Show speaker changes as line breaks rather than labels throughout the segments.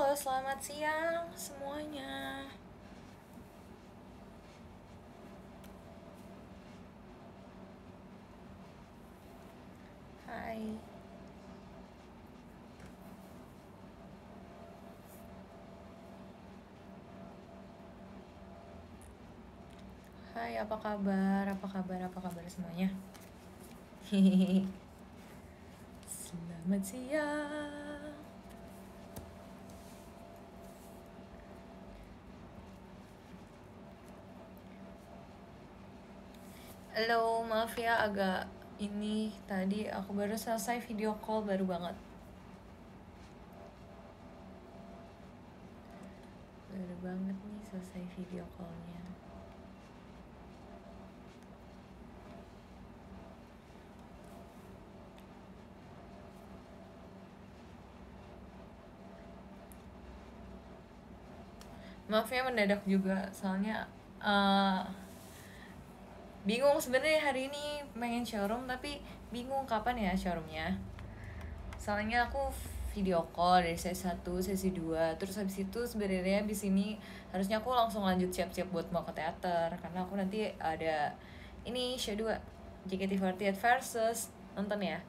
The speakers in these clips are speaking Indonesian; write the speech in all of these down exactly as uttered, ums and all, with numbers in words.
Halo, selamat siang semuanya. Hai. Hai, apa kabar? Apa kabar? Apa kabar semuanya? Hehehe. Selamat siang. Halo, maaf ya agak ini tadi aku baru selesai video call baru banget. Baru banget nih selesai video callnya. Maaf ya mendadak juga, soalnya uh, bingung sebenarnya hari ini pengen showroom tapi bingung kapan ya showroomnya. Soalnya aku video call dari sesi satu, sesi dua, terus habis itu sebenarnya di sini harusnya aku langsung lanjut siap-siap buat mau ke teater karena aku nanti ada ini show dua J K T empat puluh delapan versus, nonton ya.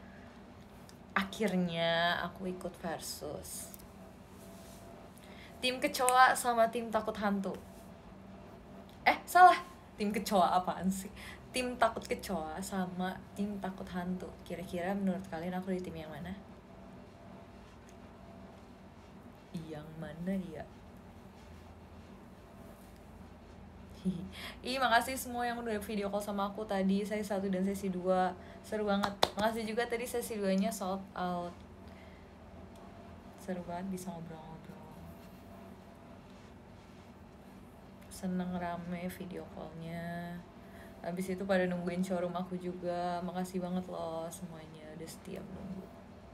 Akhirnya aku ikut versus tim kecoa sama tim takut hantu. Eh, salah. Tim kecoa apaan sih? Tim takut kecoa sama tim takut hantu. Kira-kira menurut kalian aku di tim yang mana? Yang mana ya? Ih, makasih semua yang udah video call sama aku tadi. Sesi satu dan sesi dua seru banget. Makasih juga tadi sesi dua nya sold out. Seru banget bisa ngobrol-ngobrol. Seneng rame video callnya. Habis itu pada nungguin showroom aku juga. Makasih banget loh semuanya udah setia menunggu.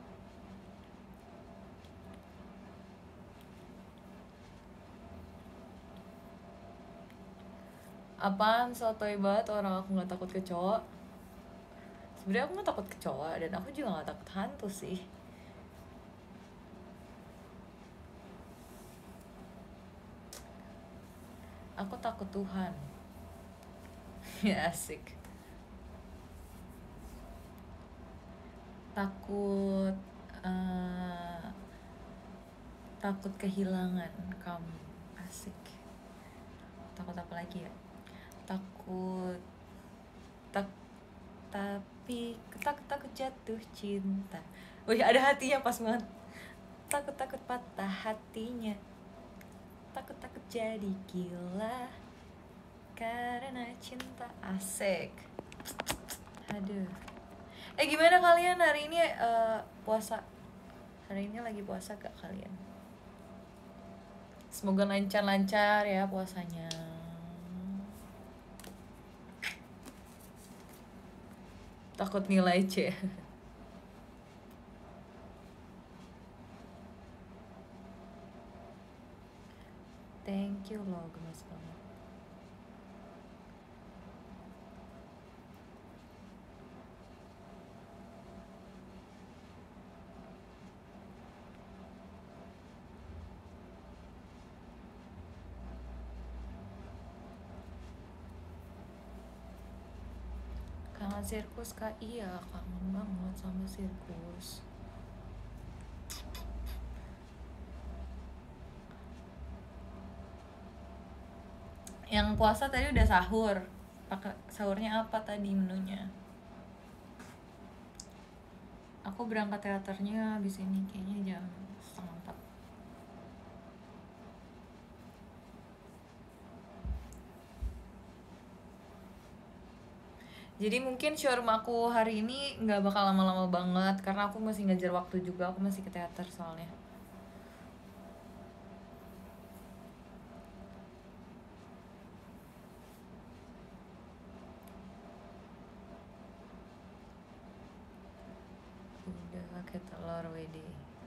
Apaan sotoy banget orang aku gak takut kecoa. Sebenarnya aku gak takut kecoa dan aku juga gak takut hantu sih. Aku takut Tuhan. Ya asik. Takut uh, takut kehilangan kamu. Asik. Takut apa lagi ya? Takut tak tapi takut takut jatuh cinta. Wih, ada hatinya pas banget. Takut takut patah hatinya. Takut takut jadi gila karena cinta. Asik. Aduh. Eh, gimana kalian hari ini uh, puasa? Hari ini lagi puasa gak kalian? Semoga lancar-lancar ya puasanya. Takut nilai C. Thank you loh, gemes banget. Kangen sirkus kak? Iya, kangen banget sama sirkus. Yang puasa tadi udah sahur. Pakai sahurnya apa tadi menunya? Aku berangkat teaternya habis ini kayaknya jam setengah empat. Jadi mungkin showroom aku hari ini nggak bakal lama-lama banget karena aku masih ngejar waktu juga, aku masih ke teater soalnya. Udah pakai telur W D.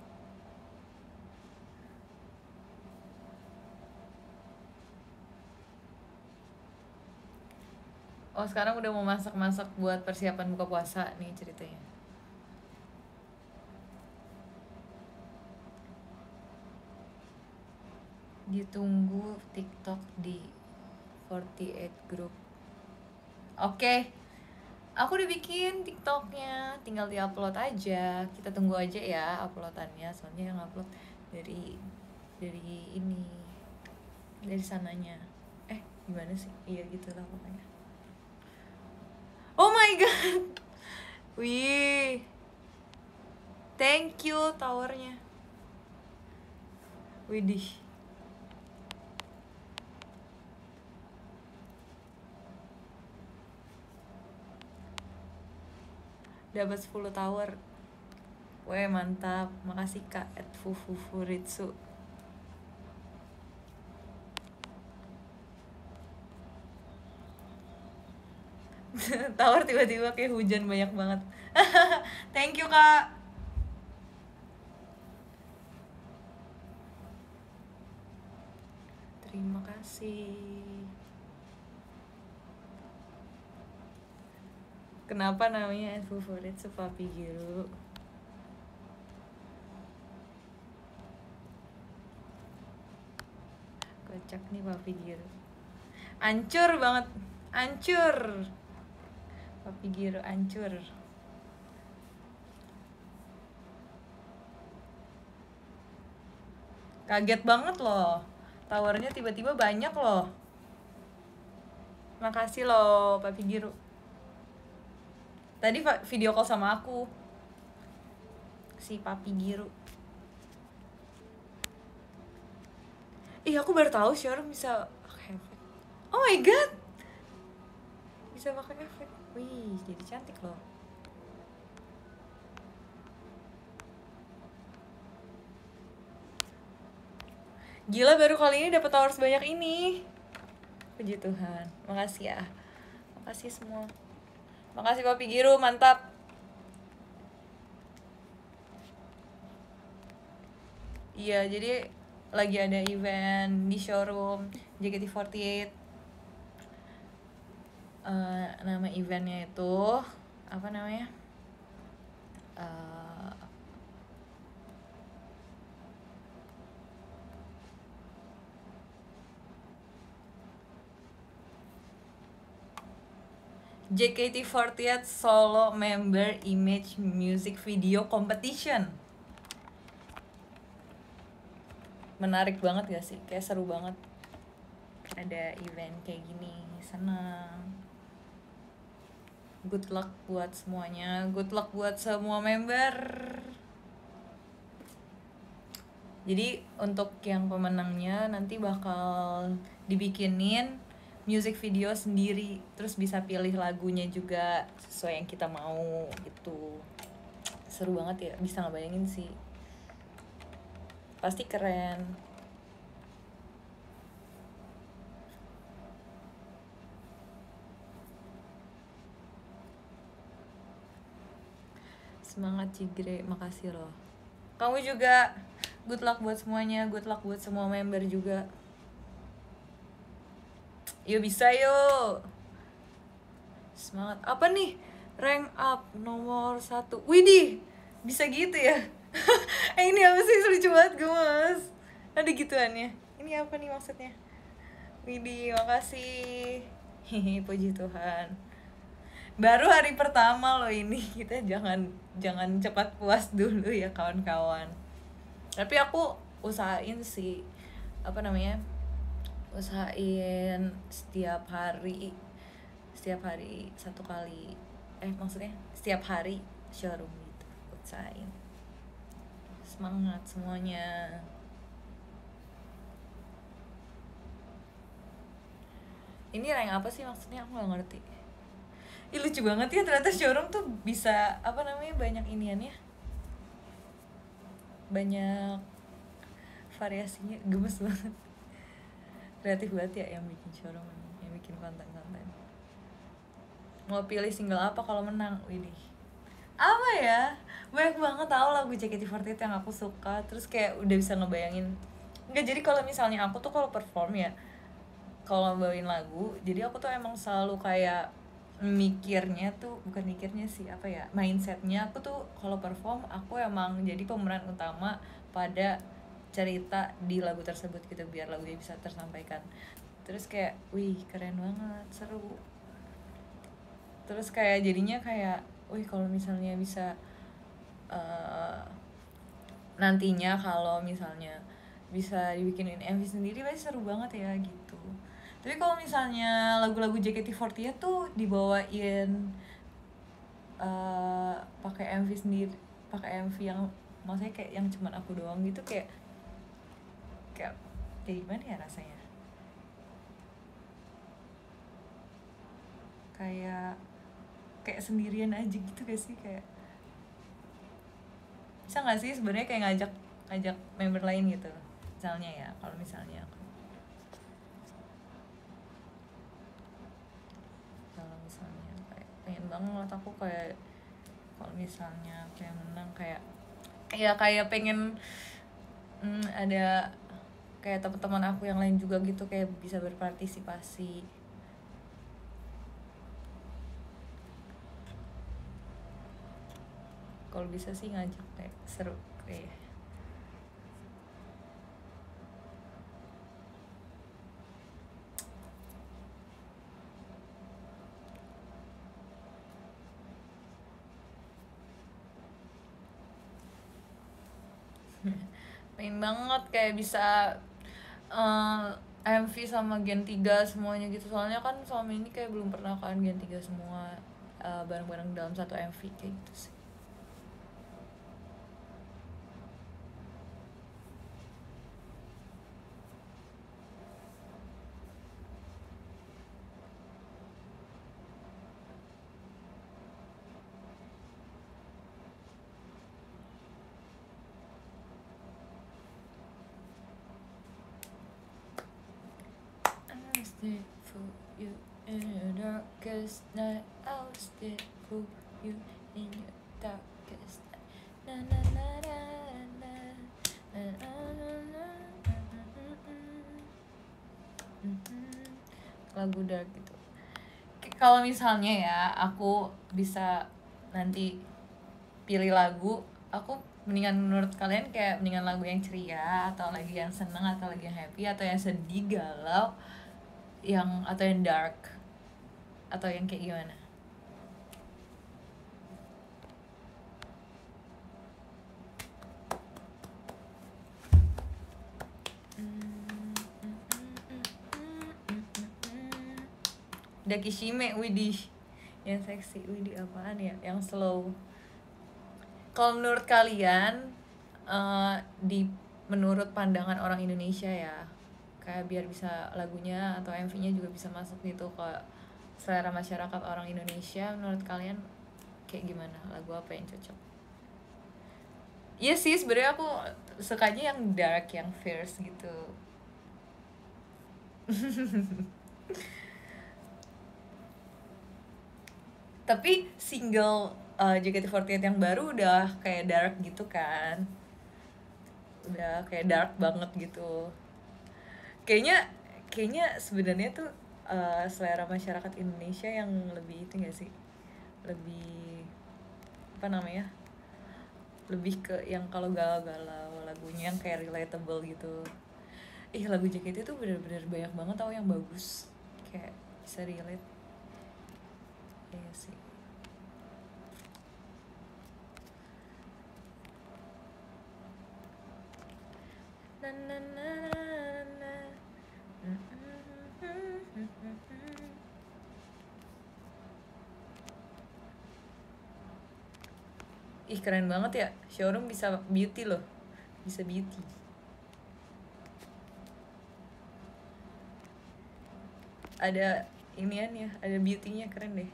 Oh, sekarang udah mau masak-masak buat persiapan buka puasa nih ceritanya. Ditunggu TikTok di forty eight Group. Oke, aku udah bikin TikToknya, tinggal diupload aja. Kita tunggu aja ya uploadannya, soalnya yang upload dari dari ini, dari sananya. Eh, gimana sih? Iya gitulah pokoknya. Oh my god. Wih. Thank you towernya. Widih. Dapat sepuluh tower. Weh, mantap. Makasih Kak at Fufufuritsu. Tower tiba-tiba kayak hujan banyak banget. Thank you Kak. Terima kasih. Kenapa namanya Fufuritsu Papi Giro? Kocak nih Papi Giro. Ancur banget. Ancur. Papi Giro ancur. Kaget banget loh. Towernya tiba-tiba banyak loh. Makasih loh Papi Giro. Tadi video call sama aku. Si Papi Giro. Ih, aku baru tahu Showroom bisa pakai efek. Oh my god. Bisa pakai efek. Wih, jadi cantik loh. Gila, baru kali ini dapat tower sebanyak ini. Puji Tuhan. Makasih ya. Makasih semua. Makasih Papi Giro, mantap. Iya, jadi lagi ada event di showroom J K T forty eight. Uh, nama eventnya itu apa namanya? Uh, J K T forty eight Solo Member Image Music Video Competition. Menarik banget gak sih? Kayak seru banget. Ada event kayak gini, senang. Good luck buat semuanya. Good luck buat semua member. Jadi untuk yang pemenangnya nanti bakal dibikinin music video sendiri, terus bisa pilih lagunya juga sesuai yang kita mau gitu. Seru banget ya, bisa ngebayangin sih. Pasti keren. Semangat Cigre, makasih loh. Kamu juga. Good luck buat semuanya, good luck buat semua member juga. Yuk bisa yuk. Semangat. Apa nih? Rank up nomor satu. Widih, bisa gitu ya? Eh ini apa sih, lucu banget gemes. Ada gituannya. Ini apa nih maksudnya? Widih, makasih. Hihi, puji Tuhan. Baru hari pertama loh ini. Kita jangan jangan cepat puas dulu ya kawan-kawan. Tapi aku usahain sih, apa namanya, usahain setiap hari setiap hari satu kali, eh maksudnya setiap hari showroom gitu, usahain. Semangat semuanya. Ini rank apa sih maksudnya, aku gak ngerti. Ih, lucu banget ya, ternyata showroom tuh bisa apa namanya, banyak iniannya, banyak variasinya, gemes banget. Kreatif banget ya yang bikin showroom, yang bikin konten-konten. Mau pilih single apa kalau menang? Widih, apa ya, banyak banget tau lagu J K T forty eight yang aku suka. Terus kayak udah bisa ngebayangin. Enggak, jadi kalau misalnya aku tuh kalau perform ya, kalau bawain lagu, jadi aku tuh emang selalu kayak mikirnya tuh, bukan mikirnya sih, apa ya, mindsetnya aku tuh kalau perform aku emang jadi pemeran utama pada cerita di lagu tersebut gitu biar lagunya bisa tersampaikan. Terus kayak wih keren banget, seru. Terus kayak jadinya kayak wih kalau misalnya bisa uh, nantinya kalau misalnya bisa dibikinin M V sendiri pasti seru banget ya gitu. Tapi kalau misalnya lagu-lagu J K T empat puluh delapan tuh dibawain uh, pakai M V sendiri, pakai M V yang maksudnya kayak yang cuman aku doang gitu, kayak kayak kayak gimana ya rasanya? Kayak kayak sendirian aja gitu gak sih, kayak bisa nggak sih sebenarnya kayak ngajak ngajak member lain gitu misalnya ya, kalau misalnya aku kalau misalnya kayak pengen banget aku kayak kalau misalnya kayak menang kayak ya kayak pengen hmm, ada kayak teman-teman aku yang lain juga gitu kayak bisa berpartisipasi. Kalau bisa sih ngajak kayak seru kayak pengen banget kayak bisa uh, M V sama Gen tiga semuanya gitu, soalnya kan selama ini kayak belum pernah kan Gen tiga semua uh, bareng-bareng dalam satu M V kayak gitu sih. I was there for you in your darkest night. I was there for you in your darkest night. Na na na na na na na na na. Lagu dark gitu. Kalau misalnya ya aku bisa nanti pilih lagu, aku mendingan menurut kalian kayak mendingan lagu yang ceria atau lagi yang seneng atau lagi yang happy atau yang sedih galau yang atau yang dark atau yang kayak gimana? Dakishime, widih yang seksi, widih apaan ya, yang slow. Kalau menurut kalian uh, di menurut pandangan orang Indonesia ya, kayak biar bisa lagunya atau M V-nya juga bisa masuk gitu ke selera masyarakat orang Indonesia, menurut kalian kayak gimana, lagu apa yang cocok? Iya sih sebenarnya aku sukanya yang dark, yang fierce gitu. Tapi single uh, J K T empat puluh delapan yang baru udah kayak dark gitu kan, udah kayak dark banget gitu. Kayaknya kayaknya sebenarnya tuh uh, selera masyarakat Indonesia yang lebih itu nggak sih, lebih apa namanya, lebih ke yang kalau galau-galau lagunya yang kayak relatable gitu. Ih lagu J K T tuh bener-bener banyak banget tau yang bagus, kayak bisa relate. Iya sih. Na na na na. Ih keren banget ya, showroom bisa beauty loh, bisa beauty. Ada inian ya, ada beauty-nya, keren deh.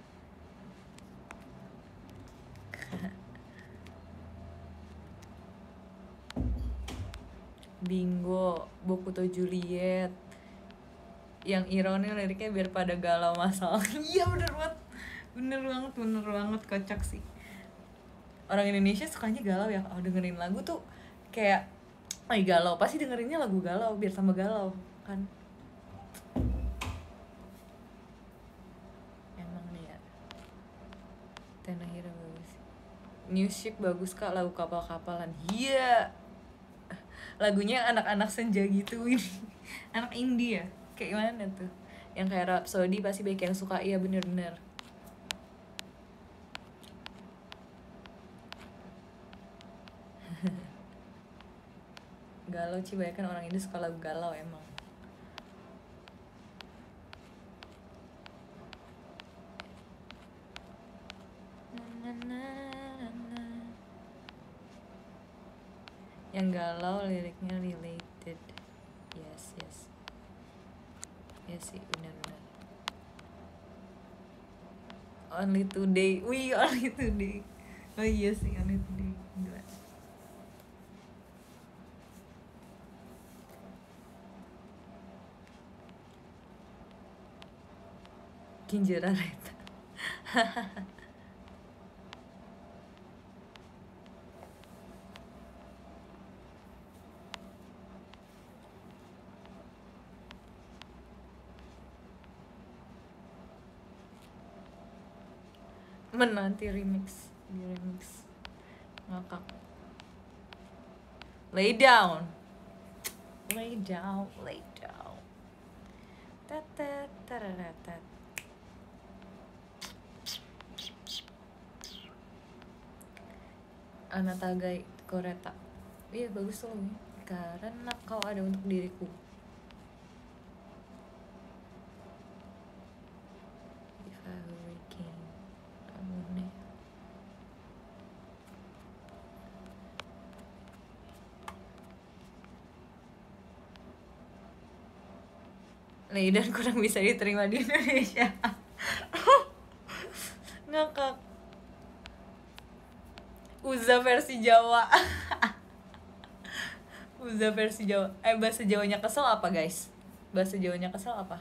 Bingo, Bokuto Juliet, yang ironi liriknya biar pada galau masalah. Iya bener banget, bener banget, bener banget, kocak sih. Orang Indonesia sukanya galau ya, oh dengerin lagu tuh kayak, oh galau, pasti dengerinnya lagu galau biar tambah galau kan. Emang nih ya, Tenahira bagus, New Ship bagus kak, lagu kapal-kapalan, iya. Yeah. lagunya anak-anak senja gitu. Anak indie ya, kayak mana tuh yang kayak Rhapsody pasti banyak yang suka. Iya bener-bener. Galau sih, banyak kan orang Indo suka lagu galau emang. Na, na, na, na. Yang galau liriknya related. Yes yes. Yes sih benar-benar. Only Today, wih Only Today. Oh iya sih Only Today. Gila. Kinjara Reta. Menanti remix, di remix ngakak. Lay down, lay down, lay down. Tatat tararatat. Anatagai Koreta. Iya bagus tuh loh. Karena kau ada untuk diriku. If I were a king, I would. Leidan kurang bisa diterima di Indonesia. Ngakak. Uza versi Jawa. Uza versi Jawa. Eh bahasa Jawanya kesel apa guys? Bahasa Jawanya kesel apa?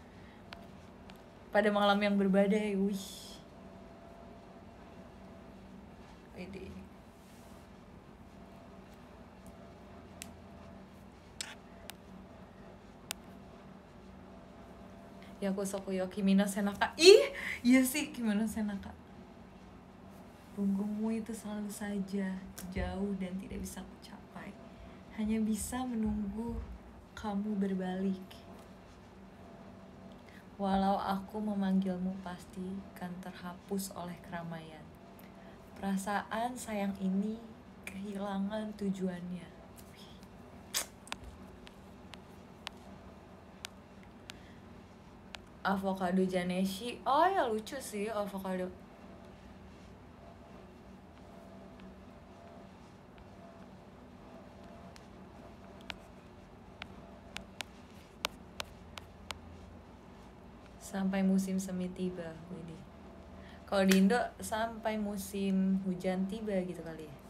Pada malam yang berbadai. Wih. Ini. Yakusokuyo Kimi no Senaka. Ih, iya sih Kimi no Senaka. Punggungmu itu selalu saja jauh dan tidak bisa kucapai. Hanya bisa menunggu kamu berbalik. Walau aku memanggilmu pasti kan terhapus oleh keramaian. Perasaan sayang ini kehilangan tujuannya. Avocado Janeshi. Oh ya lucu sih avocado. Sampai musim semi tiba, Widih. Kalau di Indo sampai musim hujan tiba gitu kali ya.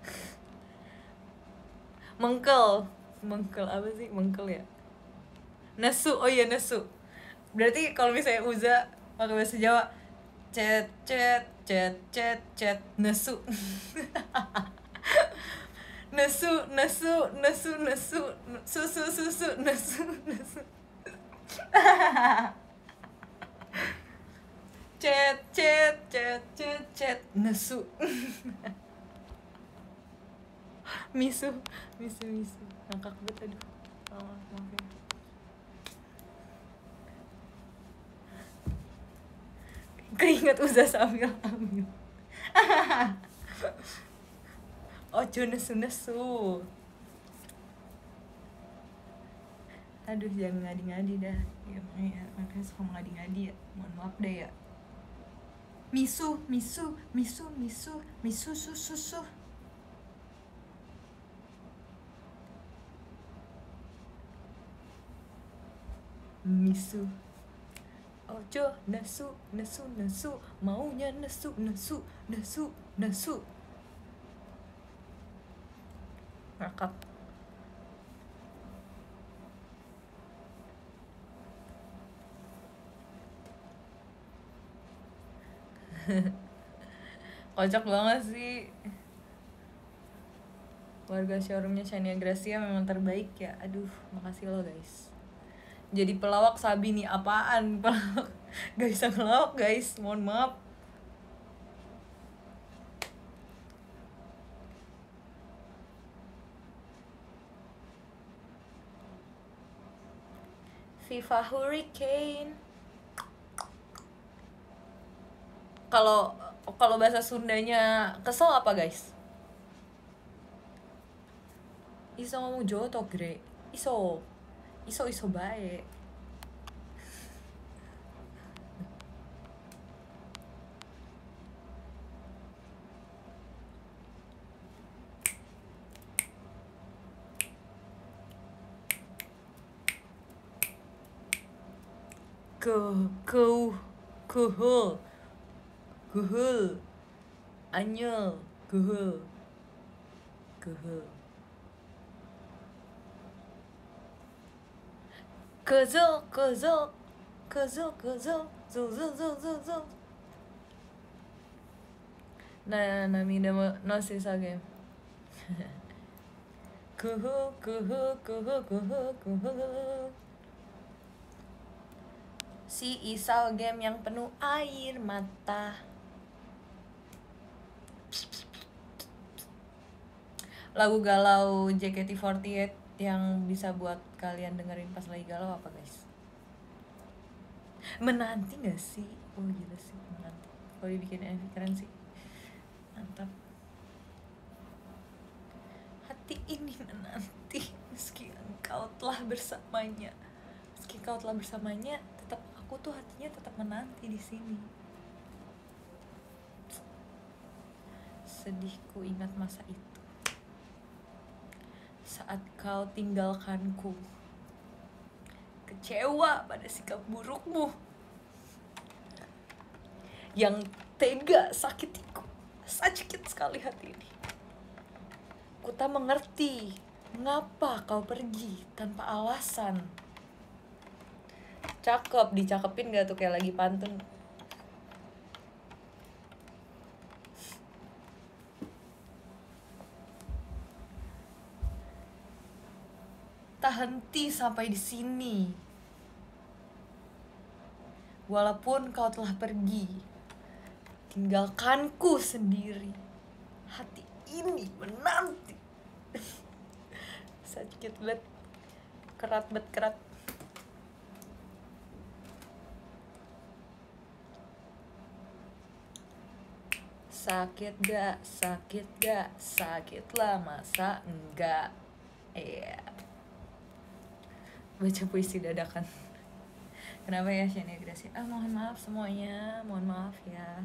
Mengkel, mengkel apa sih mengkel ya? Nesu, oh iya nesu. Berarti kalau misalnya Uza pakai bahasa Jawa, cet cet cet cet cet nesu. Nesu, nesu, nesu, nesu, susu, susu, nesu, nesu. Cet, cet, cet, cet, cet, nesu. Misu, misu, misu. Ngakak banget aduh. Oh, maaf ya. Keinget Uza sambil hamil. Ojo nesu-nesu. Aduh jangan ngadi-ngadi dah. Ya makanya, makanya suka ngadi-ngadi ya. Mohon maaf deh ya. Misu, misu, misu, misu, misu, susu, susu. Misu. Ojo nesu, nesu, nesu. Maunya nesu, nesu, nesu, nesu. Ngakak. Kocak banget sih. Warga showroomnya Shania Gracia memang terbaik ya. Aduh, makasih lo guys. Jadi pelawak Sabi nih apaan? Pelawak gak bisa ngelawak guys, mohon maaf. FIFA Hurricane. Kalau kalau bahasa Sundanya kesel apa guys? Iso ngomong Jawa to gre. Iso. Iso iso bae. Ke keu kehul kehul anyel kehul kehul kezel kezel kezel kezel zul zul zul zul zul. Nah, nami nama nasi sage. Kuhu kuhu kuhu kuhu kuhu. Si Isau game yang penuh air mata. Lagu galau J K T empat delapan yang bisa buat kalian dengerin pas lagi galau apa guys? Menanti gak sih? Oh gila sih menanti. Kalau dibikin M V keren sih. Mantap. Hati ini menanti meski engkau telah bersamanya. Meski kau telah bersamanya, tetap aku tuh hatinya tetap menanti di sini. Sedihku ingat masa itu. Saat kau tinggalkanku. Kecewa pada sikap burukmu. Yang tega sakitiku. Sakit sekali hati ini. Ku tak mengerti mengapa kau pergi tanpa alasan. Cakep, dicakepin gak tuh kayak lagi pantun. Tak henti sampai di sini. Walaupun kau telah pergi, tinggalkanku sendiri. Hati ini menanti. Sakit banget. Kerat banget, kerat. Sakit gak, sakit gak, sakitlah masa enggak. Iya. Yeah. Baca puisi dadakan. Kenapa ya Shania Gracia? Ah mohon maaf semuanya, mohon maaf ya.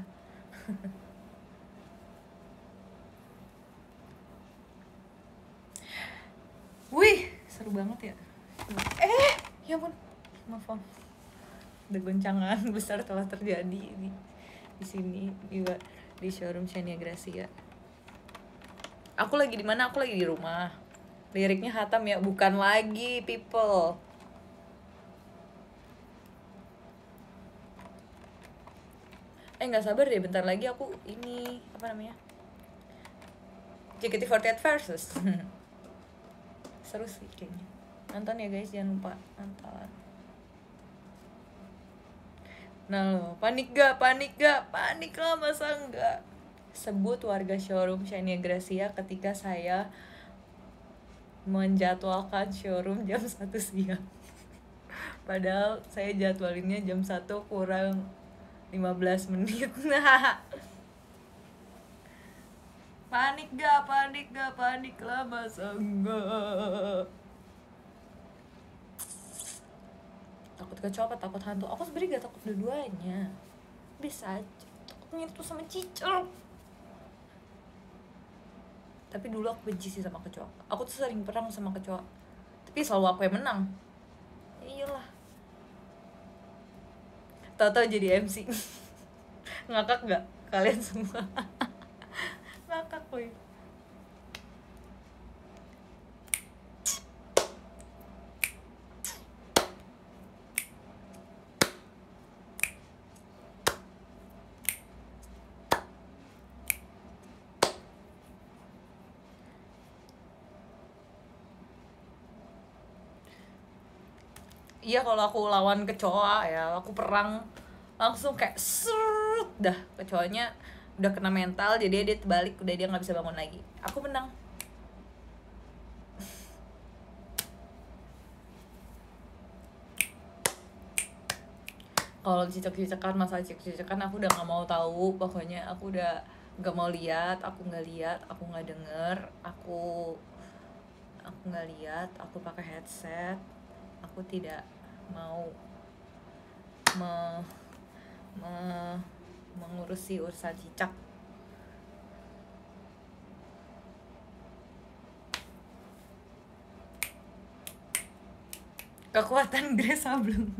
Wih, seru banget ya. Eh, ya ampun, maaf. The goncangan besar telah terjadi di di sini di di showroom Shania Gracia. Aku lagi di mana? Aku lagi di rumah. Liriknya hatam ya, bukan lagi people. Eh nggak sabar deh, bentar lagi aku ini apa namanya? J K T empat delapan versus. Seru sih kayaknya. Nonton ya guys, jangan lupa nonton. Nah lo, panik gak? Panik gak? Panik lah masa enggak? Sebut warga showroom Shania Gracia ketika saya menjadwalkan showroom jam satu siang. Padahal saya jadwalinnya jam satu kurang lima belas menit. Panik gak? Panik gak? Panik lah masa enggak? Takut kecoa apa takut hantu? Aku sebenernya gak takut dua-duanya. Bisa aja. Takutnya itu sama cicak. Tapi dulu aku benci sih sama kecoa. Aku tuh sering perang sama kecoa. Tapi selalu aku yang menang. Iyalah. Tahu-tahu jadi M C. Ngakak gak kalian semua? Ngakak woy. Iya kalau aku lawan kecoa ya, aku perang langsung kayak serut dah, kecoanya udah kena mental jadi dia terbalik, udah dia nggak bisa bangun lagi. Aku menang. Kalau cicak-cicakan, masalah cicak-cicakan aku udah nggak mau tahu. Pokoknya aku udah nggak mau lihat, aku nggak lihat, aku nggak denger, aku aku nggak lihat, aku pakai headset, aku tidak mau me, me, mengurusi urusan cicak. Kekuatan Grace Sableng.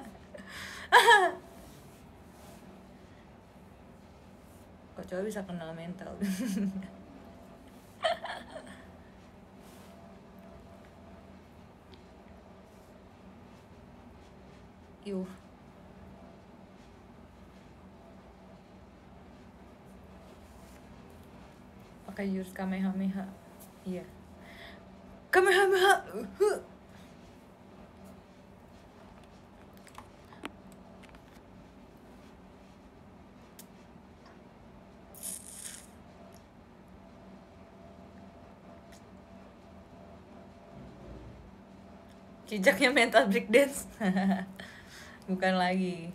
Kok coba bisa kenal mental. Yuh. Pakai jurus Kamehameha. Iya. Kamehameha. Uh. Cijaknya mental breakdance. Bukan lagi.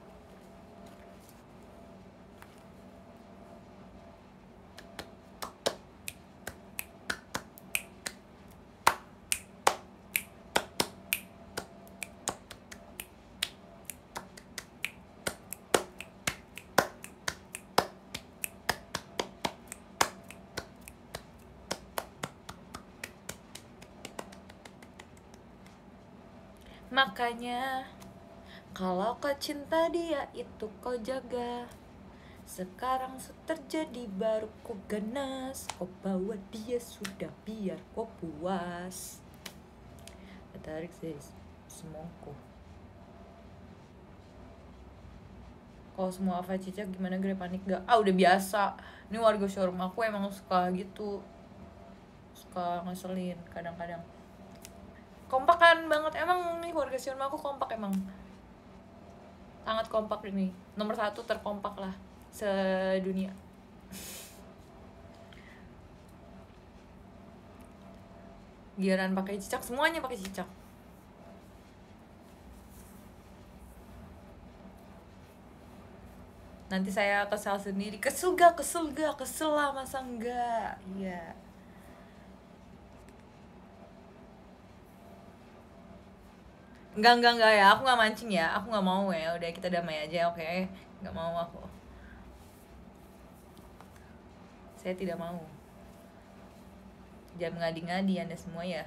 Makanya kalau kau cinta dia itu kau jaga. Sekarang terjadi baru kau ganas. Kau bawa dia sudah biar kau puas. Tarik sih semongko. Kalau semua Ava cicak gimana Gre, panik gak? Ah udah biasa. Ini warga showroom aku emang suka gitu, suka ngeselin kadang-kadang. Kompakan banget emang nih warga showroom aku, kompak emang. Sangat kompak ini. Nomor satu terkompak lah sedunia. Giliran pakai cicak, semuanya pakai cicak. Nanti saya kesal sendiri. Kesel gak? Kesel gak? Kesel lah, masa enggak? Iya. Enggak, enggak, enggak ya. Aku gak mancing ya. Aku gak mau ya. Udah kita damai aja, oke? Okay? Gak mau aku. Saya tidak mau. Jangan ngadi-ngadi Anda semua ya.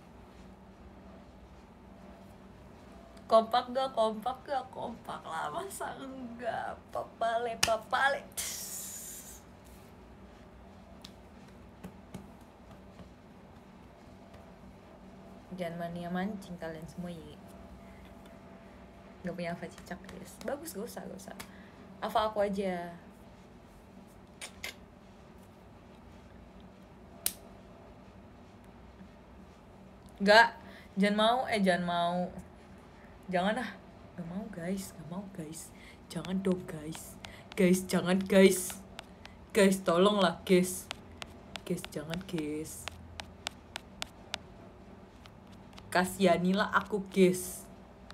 Kompak gak? Kompak gak? Kompak lah, masa enggak? Papale, papale. Jangan mania mancing kalian semua ya. Gak punya Ava cicak guys. Bagus, gak usah, gak usah. Ava aku aja. Gak, jangan mau, eh jangan mau. Jangan ah, gak mau guys, gak mau guys. Jangan dong guys. Guys, jangan guys. Guys, tolong lah guys. Guys, jangan guys. Kasihanilah aku guys.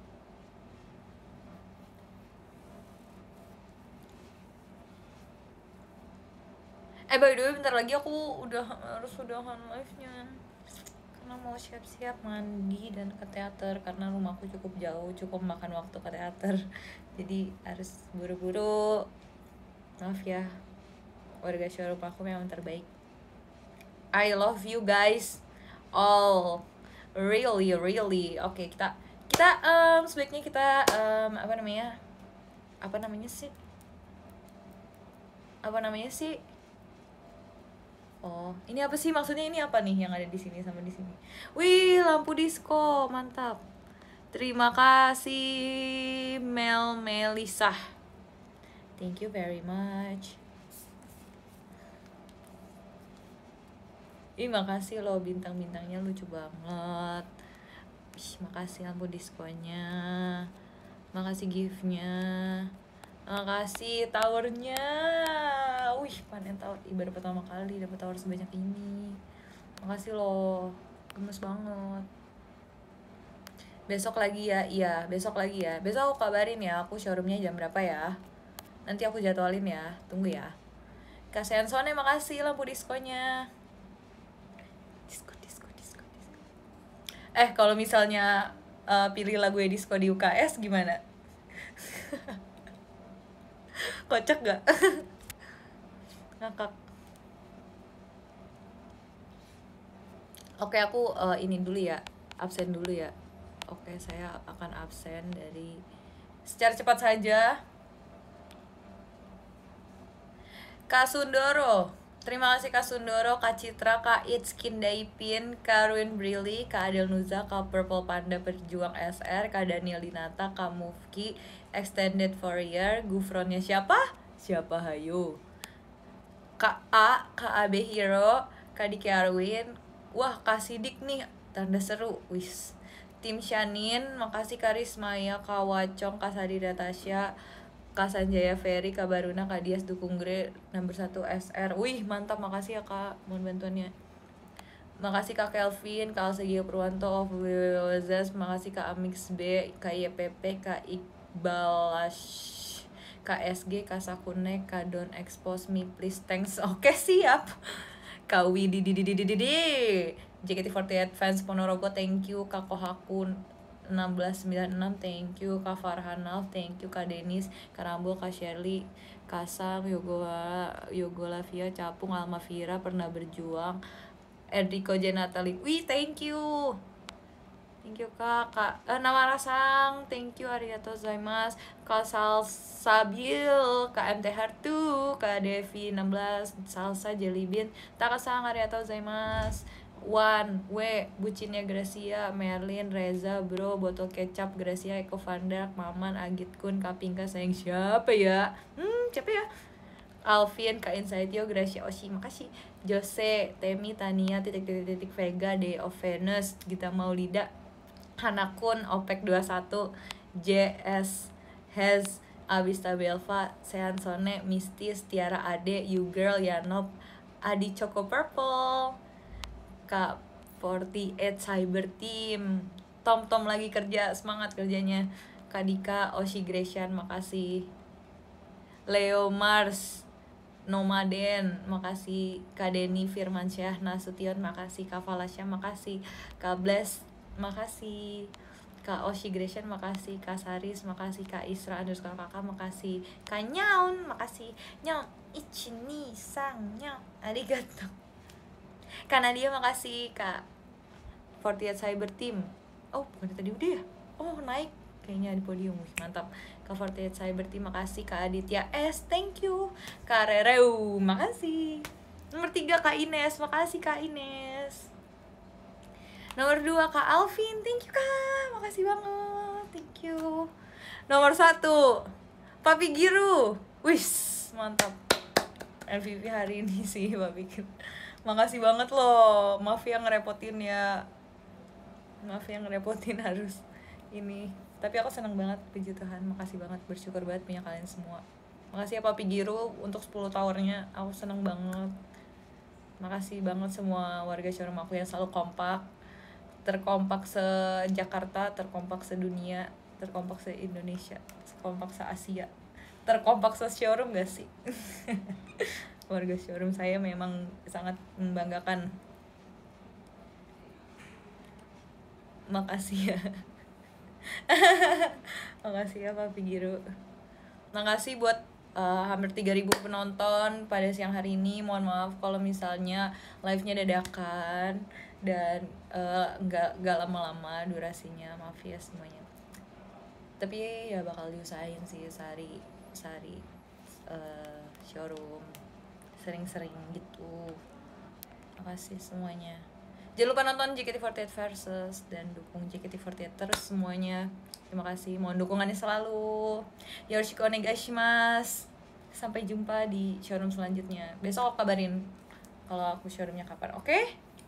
Eh by the way bentar lagi aku udah harus udahan live-nya. Karena mau siap-siap mandi dan ke teater. Karena rumahku cukup jauh, cukup makan waktu ke teater. Jadi harus buru-buru. Maaf ya, warga showroom aku memang terbaik. I love you guys all, really really. Oke, okay, kita kita um, sebaiknya kita um, apa namanya apa namanya sih apa namanya sih oh ini apa sih maksudnya, ini apa nih yang ada di sini sama di sini? Wih, lampu disco mantap. Terima kasih Mel Melisa, thank you very much. Ih, makasih loh, bintang-bintangnya lucu banget. Ih, makasih lampu diskonya. Makasih giftnya. Makasih towernya. Wih, panen tower. Ibarat pertama kali dapat tower sebanyak ini. Makasih loh. Gemes banget. Besok lagi ya, iya besok lagi ya. Besok aku kabarin ya, aku showroomnya jam berapa ya. Nanti aku jadwalin ya, tunggu ya. Kak Sensone makasih lampu diskonya. Disko, disko, disko, disko. Eh kalau misalnya uh, pilih lagu disko di U K S gimana? Kocak gak? Ngakak. Oke aku uh, ini dulu ya, absen dulu ya. Oke, saya akan absen dari secara cepat saja. Kak Sundoro, terima kasih Kak Sundoro, Kak Citra, Kak It's Kindaipin, Kak Ruin Brili, Kak Adel Nuza, Kak Purple Panda Perjuang S R, Kak Daniel Dinata, Kak Mufki, Extended Fourier, Gufronnya siapa? Siapa hayo? Kak A, Kak A B Hero, Kak Diki Arwin, wah Kak Sidik nih, tanda seru, wis. Tim Shanin, makasih Kak Rismaya, Kak Wacong, Kak Sadira Tasya, Kak Sanjaya Ferry, Kak Baruna, Kak Dias Dukung Gre, nomor satu S R. Wih, mantap, makasih ya Kak, mohon bantuannya. Makasih Kak Kelvin, Kak Alsegia Purwanto, of W W Z, makasih Kak Amix B, Kak Y P P, Kak Iqbalash, Kak S G, Kak Sakune, Kak Don't Expose Me Please, thanks. Oke, siap. Kak Widi di di di di di J K T empat delapan fans Ponorogo, thank you. Kak Kohakun enam belas sembilan puluh enam, thank you. Kak Farhanal, thank you. Kak Denis, Kak Rambo, Kak Shirley, Kasang, Yogola, Yogolavia, Capung, Alma Vira, Pernah Berjuang, Enrico Jenatali, wih thank you. Thank you Kak, Kak eh, Nama Rasang, thank you, arigatou gozaimasu. Kak Salsabil, Kak M T H dua, Kak Devi enam belas, Salsa Jellybean, Takasang, arigatou gozaimasu. Wan, W, Bucinnya Gracia, Merlin, Reza, Bro, Botol Kecap, Gracia, Eko Vandak, Maman, Agit Kun, Kak Pinka, sayang siapa ya? Hmm, siapa ya? Alvin, Kak Insaitio, Gracia Oshi, makasih. Jose, Temi, Tania, titik-titik-titik Vega, Day of Venus, Gita Maulida, Hanakun, Opek dua puluh satu, J S, Hez, Abista Belva, Sean Sone, Mistis, Tiara Ade, You Girl, Yanop, Adi Choco Purple, Kak empat delapan Cyber Team, Tom Tom lagi kerja, semangat kerjanya. Kak Dika, Oshi Gresian, makasih. Leo Mars, Nomaden, makasih. Kak Denny Firmansyah Nasution, makasih. Kak Falasya, makasih. Kak Bless, makasih. Kak Oshi Gresian, makasih. Kak Saris, makasih. Kak Isra underscore kakak, makasih. Kak Nyaun, makasih. Nyaun, ichi, ni, sang, nyaun, arigato. Kak Nadia, makasih. Kak empat delapan Cyber Team, oh bukan tadi udah ya? Oh naik kayaknya di podium, wih mantap. Kak empat delapan Cyber Team, makasih. Kak Aditya S, thank you. Kak Rereu, makasih. Nomor tiga Kak Ines, makasih Kak Ines. Nomor dua Kak Alvin, thank you Kak, makasih banget, thank you. Nomor satu Papi Giru, wis mantap. M V P hari ini sih Papi Giru, makasih banget loh. Maaf yang ngerepotin ya, maaf yang ngerepotin harus ini, tapi aku senang banget, puji Tuhan, makasih banget, bersyukur banget punya kalian semua. Makasih ya Papi Giru untuk sepuluh tahunnya, aku senang banget. Makasih banget semua warga showroom aku yang selalu kompak, terkompak se-Jakarta, terkompak sedunia, terkompak se-Indonesia, terkompak se-Asia, terkompak se-showroom gak sih? Warga showroom saya memang sangat membanggakan. Makasih ya. Makasih ya Papi Giru. Makasih buat uh, hampir tiga ribu penonton pada siang hari ini. Mohon maaf kalau misalnya live-nya dadakan dan uh, nggak nggak lama-lama durasinya, maaf ya semuanya. Tapi ya bakal diusahain sih sehari sehari uh, showroom sering-sering gitu. Makasih semuanya. Jangan lupa nonton J K T empat delapan Versus dan dukung J K T empat delapan terus semuanya. Terima kasih, mohon dukungannya selalu. Yoroshiku onegaishimasu. Sampai jumpa di showroom selanjutnya. Besok aku kabarin kalau aku showroomnya kapan, oke? Okay?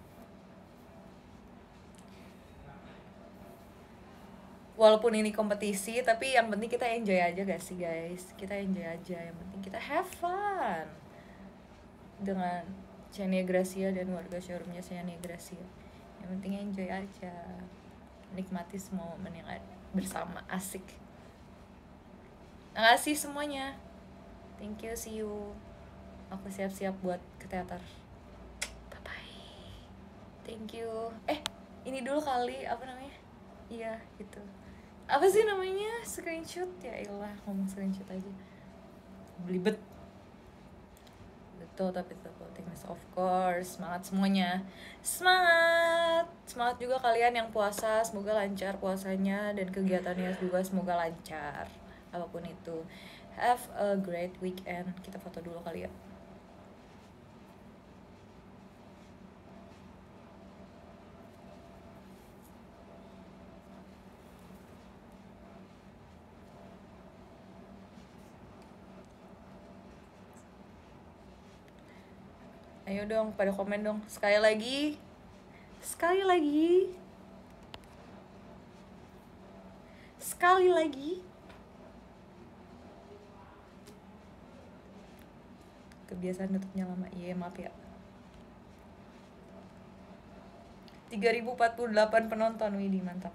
Walaupun ini kompetisi, tapi yang penting kita enjoy aja gak sih guys? Kita enjoy aja, yang penting kita have fun dengan Xenia Gracia dan warga showroomnya Xenia Gracia. Yang penting enjoy aja. menikmati semua momen yang ada bersama. Asik. Makasih semuanya. Thank you, see you. Aku siap-siap buat ke teater. Bye bye. Thank you. Eh, ini dulu kali apa namanya? Iya, gitu. Apa sih namanya? Screenshot ya elah, ngomong screenshot aja. Belibet. Betul, tapi tetap teknis of course. Semangat semuanya. Semangat. Semangat juga kalian yang puasa, semoga lancar puasanya dan kegiatannya juga semoga lancar. Apapun itu. Have a great weekend. Kita foto dulu kali ya. Ayo dong, pada komen dong. Sekali lagi. Sekali lagi. Sekali lagi. Kebiasaan tutupnya lama. Iya, maaf ya. tiga ribu empat puluh delapan penonton, Widih, mantap.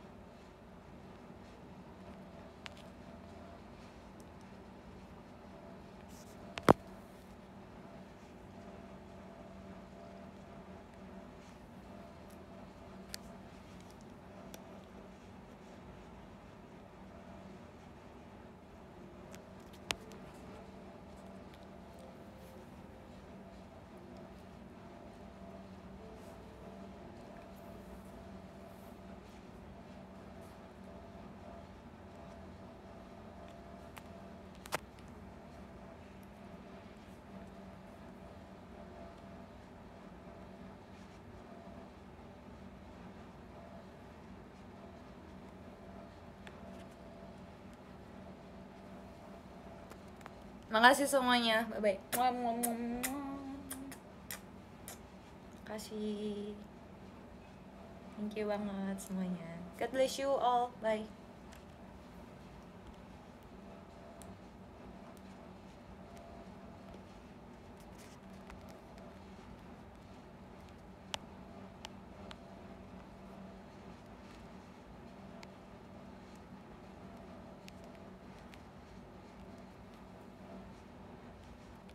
Makasih semuanya. Bye bye. Makasih. Thank you banget semuanya. God bless you all. Bye.